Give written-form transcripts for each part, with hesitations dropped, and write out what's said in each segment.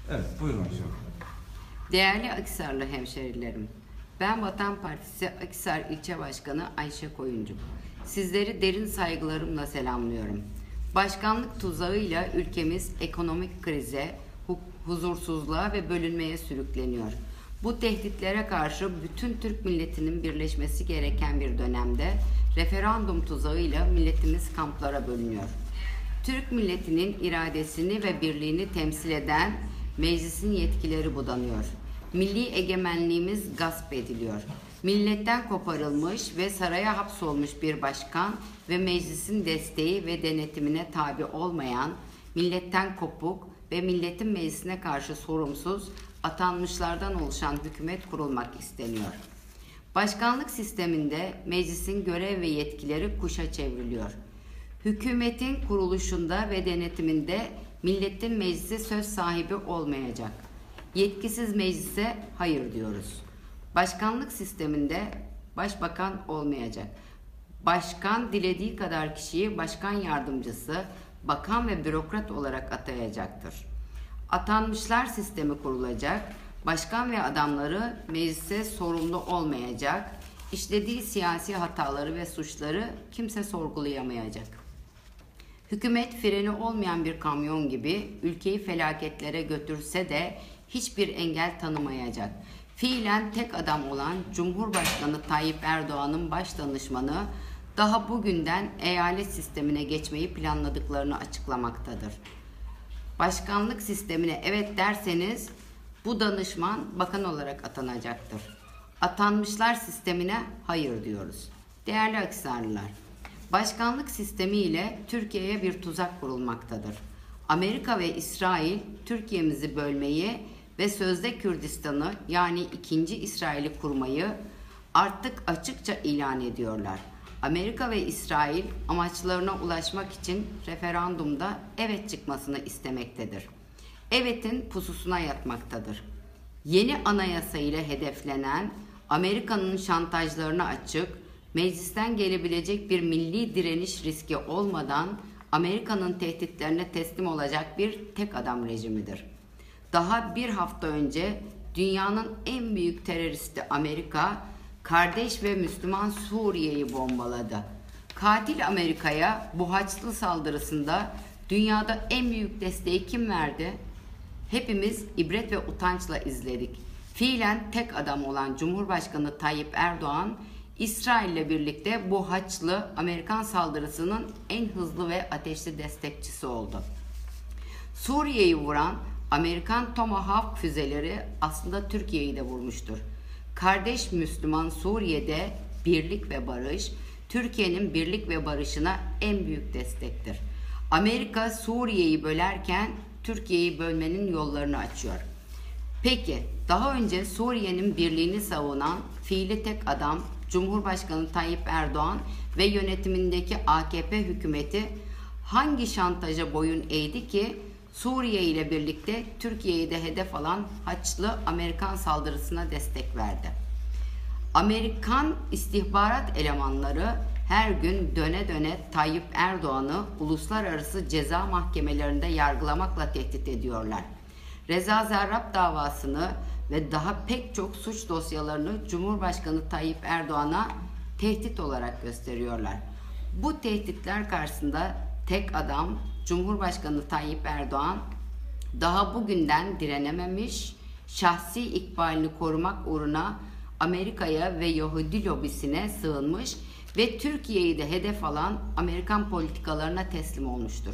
Evet, buyurun hocam. Değerli Akhisarlı hemşerilerim, ben Vatan Partisi Akhisar İlçe Başkanı Ayşe Koyuncu. Sizleri derin saygılarımla selamlıyorum. Başkanlık tuzağıyla ülkemiz ekonomik krize, huzursuzluğa ve bölünmeye sürükleniyor. Bu tehditlere karşı bütün Türk milletinin birleşmesi gereken bir dönemde referandum tuzağıyla milletimiz kamplara bölünüyor. Türk milletinin iradesini ve birliğini temsil eden meclisin yetkileri budanıyor. Milli egemenliğimiz gasp ediliyor. Milletten koparılmış ve saraya hapsolmuş bir başkan ve meclisin desteği ve denetimine tabi olmayan, milletten kopuk ve milletin meclisine karşı sorumsuz atanmışlardan oluşan hükümet kurulmak isteniyor. Başkanlık sisteminde meclisin görev ve yetkileri kuşa çevriliyor. Hükümetin kuruluşunda ve denetiminde milletin meclisi söz sahibi olmayacak. Yetkisiz meclise hayır diyoruz. Başkanlık sisteminde başbakan olmayacak. Başkan dilediği kadar kişiyi başkan yardımcısı, bakan ve bürokrat olarak atayacaktır. Atanmışlar sistemi kurulacak. Başkan ve adamları meclise sorumlu olmayacak. İşlediği siyasi hataları ve suçları kimse sorgulayamayacak. Hükümet freni olmayan bir kamyon gibi ülkeyi felaketlere götürse de hiçbir engel tanımayacak. Fiilen tek adam olan Cumhurbaşkanı Tayyip Erdoğan'ın baş danışmanı daha bugünden eyalet sistemine geçmeyi planladıklarını açıklamaktadır. Başkanlık sistemine evet derseniz bu danışman bakan olarak atanacaktır. Atanmışlar sistemine hayır diyoruz. Değerli Akhisarlılar, başkanlık sistemi ile Türkiye'ye bir tuzak kurulmaktadır. Amerika ve İsrail Türkiye'mizi bölmeyi ve sözde Kürdistan'ı yani ikinci İsrail'i kurmayı artık açıkça ilan ediyorlar. Amerika ve İsrail amaçlarına ulaşmak için referandumda evet çıkmasını istemektedir. Evet'in pususuna yatmaktadır. Yeni anayasa ile hedeflenen Amerika'nın şantajlarına açık, meclisten gelebilecek bir milli direniş riski olmadan Amerika'nın tehditlerine teslim olacak bir tek adam rejimidir. Daha bir hafta önce dünyanın en büyük teröristi Amerika, kardeş ve Müslüman Suriye'yi bombaladı. Katil Amerika'ya bu Haçlı saldırısında dünyada en büyük desteği kim verdi? Hepimiz ibret ve utançla izledik. Fiilen tek adam olan Cumhurbaşkanı Tayyip Erdoğan, İsrail ile birlikte bu Haçlı Amerikan saldırısının en hızlı ve ateşli destekçisi oldu. Suriye'yi vuran Amerikan Tomahawk füzeleri aslında Türkiye'yi de vurmuştur. Kardeş Müslüman Suriye'de birlik ve barış, Türkiye'nin birlik ve barışına en büyük destektir. Amerika Suriye'yi bölerken Türkiye'yi bölmenin yollarını açıyor. Peki, daha önce Suriye'nin birliğini savunan fiili tek adam Cumhurbaşkanı Tayyip Erdoğan ve yönetimindeki AKP hükümeti hangi şantaja boyun eğdi ki Suriye ile birlikte Türkiye'yi de hedef alan Haçlı Amerikan saldırısına destek verdi? Amerikan istihbarat elemanları her gün döne döne Tayyip Erdoğan'ı uluslararası ceza mahkemelerinde yargılamakla tehdit ediyorlar. Reza Zarrab davasını ve daha pek çok suç dosyalarını Cumhurbaşkanı Tayyip Erdoğan'a tehdit olarak gösteriyorlar. Bu tehditler karşısında tek adam Cumhurbaşkanı Tayyip Erdoğan daha bugünden direnememiş, şahsi ikbalini korumak uğruna Amerika'ya ve Yahudi lobisine sığınmış ve Türkiye'yi de hedef alan Amerikan politikalarına teslim olmuştur.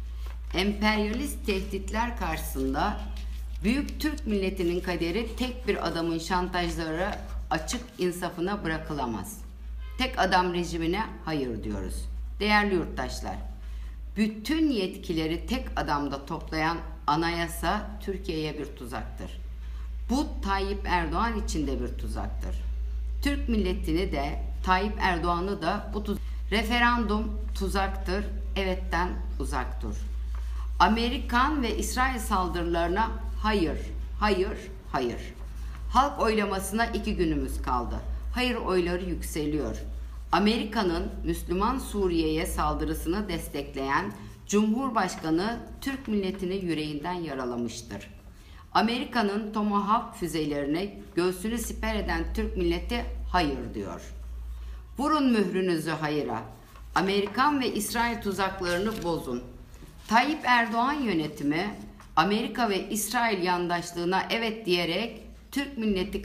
Emperyalist tehditler karşısında büyük Türk milletinin kaderi tek bir adamın şantajları açık insafına bırakılamaz. Tek adam rejimine hayır diyoruz. Değerli yurttaşlar, bütün yetkileri tek adamda toplayan anayasa Türkiye'ye bir tuzaktır. Bu Tayyip Erdoğan için de bir tuzaktır. Türk milletini de Tayyip Erdoğan'ı da bu referandum tuzaktır, evetten uzak dur. Amerikan ve İsrail saldırılarına hayır, hayır, hayır. Halk oylamasına 2 günümüz kaldı. Hayır oyları yükseliyor. Amerika'nın Müslüman Suriye'ye saldırısını destekleyen Cumhurbaşkanı Türk milletini yüreğinden yaralamıştır. Amerika'nın Tomahawk füzelerine göğsünü siper eden Türk milleti hayır diyor. Vurun mührünüzü hayıra. Amerikan ve İsrail tuzaklarını bozun. Tayyip Erdoğan yönetimi Amerika ve İsrail yandaşlığına evet diyerek Türk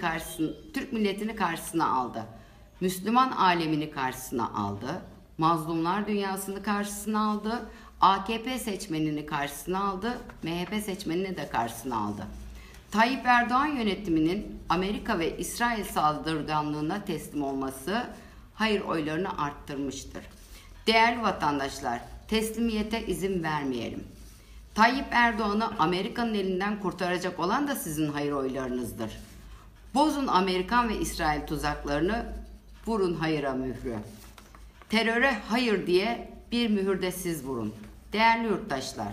milletini karşısına aldı. Müslüman alemini karşısına aldı. Mazlumlar dünyasını karşısına aldı. AKP seçmenini karşısına aldı. MHP seçmenini de karşısına aldı. Tayyip Erdoğan yönetiminin Amerika ve İsrail saldırganlığına teslim olması hayır oylarını arttırmıştır. Değerli vatandaşlar, teslimiyete izin vermeyelim. Tayyip Erdoğan'ı Amerika'nın elinden kurtaracak olan da sizin hayır oylarınızdır. Bozun Amerikan ve İsrail tuzaklarını, vurun hayıra mührü. Teröre hayır diye bir mühür de siz vurun. Değerli yurttaşlar,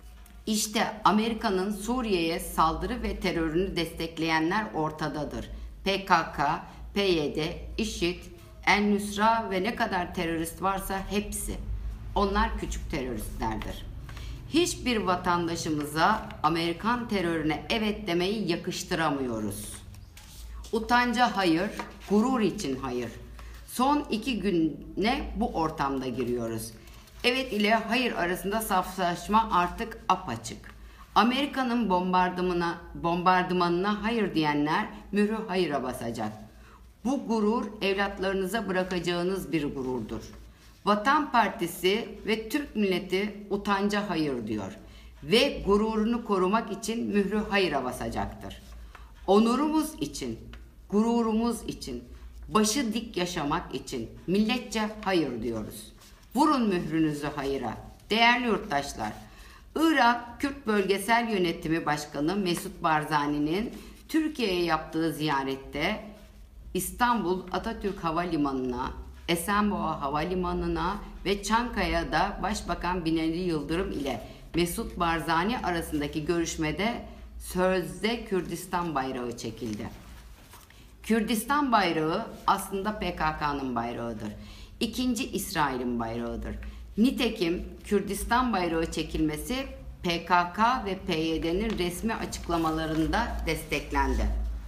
işte Amerika'nın Suriye'ye saldırı ve terörünü destekleyenler ortadadır. PKK, PYD, IŞİD, El-Nusra ve ne kadar terörist varsa hepsi. Onlar küçük teröristlerdir. Hiçbir vatandaşımıza Amerikan terörüne evet demeyi yakıştıramıyoruz. Utanca hayır, gurur için hayır. Son 2 güne bu ortamda giriyoruz. Evet ile hayır arasında saflaşma artık apaçık. Amerika'nın bombardımanına hayır diyenler mührü hayıra basacak. Bu gurur evlatlarınıza bırakacağınız bir gururdur. Vatan Partisi ve Türk milleti utanca hayır diyor ve gururunu korumak için mührü hayıra basacaktır. Onurumuz için, gururumuz için, başı dik yaşamak için milletçe hayır diyoruz. Vurun mührünüzü hayıra. Değerli yurttaşlar, Irak Kürt Bölgesel Yönetimi Başkanı Mesut Barzani'nin Türkiye'ye yaptığı ziyarette İstanbul Atatürk Havalimanı'na, Esenboğa Havalimanı'na ve Çankaya'da Başbakan Binali Yıldırım ile Mesut Barzani arasındaki görüşmede sözde Kürdistan bayrağı çekildi. Kürdistan bayrağı aslında PKK'nın bayrağıdır. İkinci İsrail'in bayrağıdır. Nitekim Kürdistan bayrağı çekilmesi PKK ve PYD'nin resmi açıklamalarında desteklendi.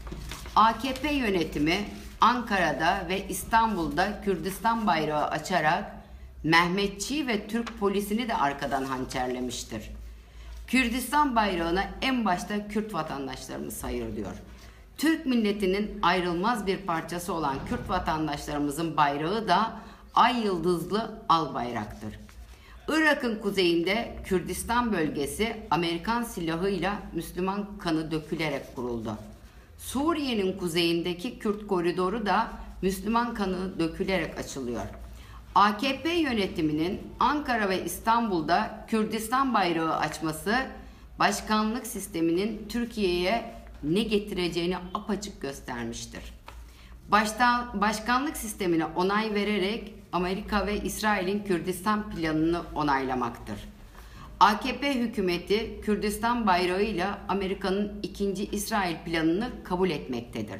AKP yönetimi Ankara'da ve İstanbul'da Kürdistan bayrağı açarak Mehmetçi ve Türk polisini de arkadan hançerlemiştir. Kürdistan bayrağına en başta Kürt vatandaşlarımız hayır diyor. Türk milletinin ayrılmaz bir parçası olan Kürt vatandaşlarımızın bayrağı da ay yıldızlı al bayraktır. Irak'ın kuzeyinde Kürdistan bölgesi Amerikan silahıyla Müslüman kanı dökülerek kuruldu. Suriye'nin kuzeyindeki Kürt koridoru da Müslüman kanı dökülerek açılıyor. AKP yönetiminin Ankara ve İstanbul'da Kürdistan bayrağı açması başkanlık sisteminin Türkiye'ye ne getireceğini apaçık göstermiştir. Başkanlık sistemine onay vererek Amerika ve İsrail'in Kürdistan planını onaylamaktır. AKP hükümeti Kürdistan bayrağıyla Amerika'nın ikinci İsrail planını kabul etmektedir.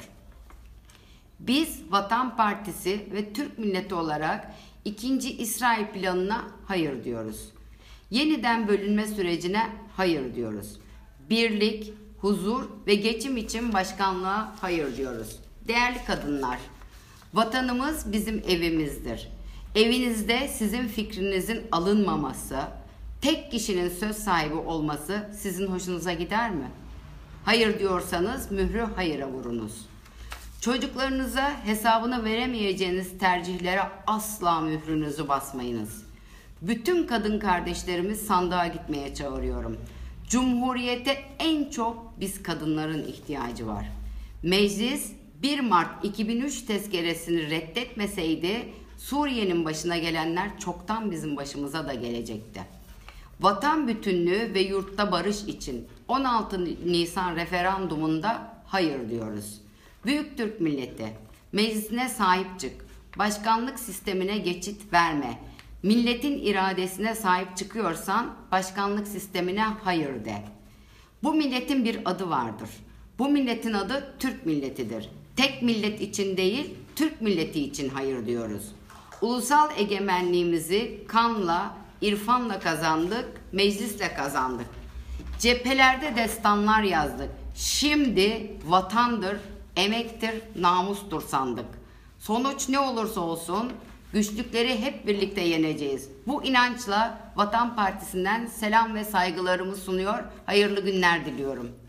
Biz Vatan Partisi ve Türk milleti olarak ikinci İsrail planına hayır diyoruz. Yeniden bölünme sürecine hayır diyoruz. Birlik, huzur ve geçim için başkanlığa hayır diyoruz. Değerli kadınlar, vatanımız bizim evimizdir. Evinizde sizin fikrinizin alınmaması, tek kişinin söz sahibi olması sizin hoşunuza gider mi? Hayır diyorsanız mührü hayıra vurunuz. Çocuklarınıza hesabını veremeyeceğiniz tercihlere asla mührünüzü basmayınız. Bütün kadın kardeşlerimi sandığa gitmeye çağırıyorum. Cumhuriyete en çok biz kadınların ihtiyacı var. Meclis 1 Mart 2003 tezkeresini reddetmeseydi Suriye'nin başına gelenler çoktan bizim başımıza da gelecekti. Vatan bütünlüğü ve yurtta barış için 16 Nisan referandumunda hayır diyoruz. Büyük Türk milleti, meclisine sahip çık, başkanlık sistemine geçit verme, milletin iradesine sahip çıkıyorsan başkanlık sistemine hayır de. Bu milletin bir adı vardır. Bu milletin adı Türk milletidir. Tek millet için değil, Türk milleti için hayır diyoruz. Ulusal egemenliğimizi kanla, irfanla kazandık, meclisle kazandık. Cephelerde destanlar yazdık. Şimdi vatandır, emektir, namustur sandık. Sonuç ne olursa olsun güçlükleri hep birlikte yeneceğiz. Bu inançla Vatan Partisi'nden selam ve saygılarımı sunuyor. Hayırlı günler diliyorum.